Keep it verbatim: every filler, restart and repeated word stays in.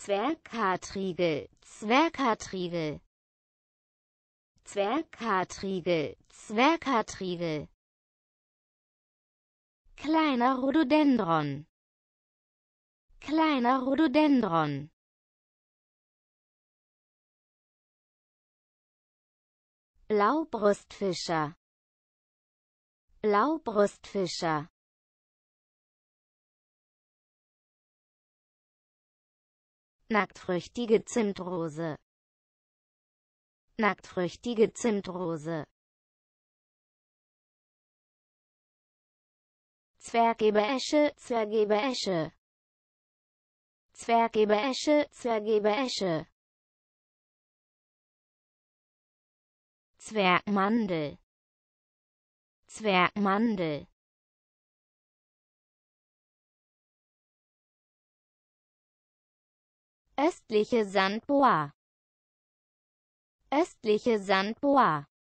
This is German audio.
Zwerghartriegel, Zwerghartriegel, Zwerghartriegel, Zwerghartriegel. Kleiner Rhododendron, kleiner Rhododendron. Blaubrustfischer, Blaubrustfischer. Nacktfrüchtige Zimtrose, Nacktfrüchtige Zimtrose. Zwergeberesche, Zwergeberesche, Zwergeberesche, Zwergeberesche. Zwergmandel, Zwergmandel. Östliche Sandboa, Östliche Sandboa.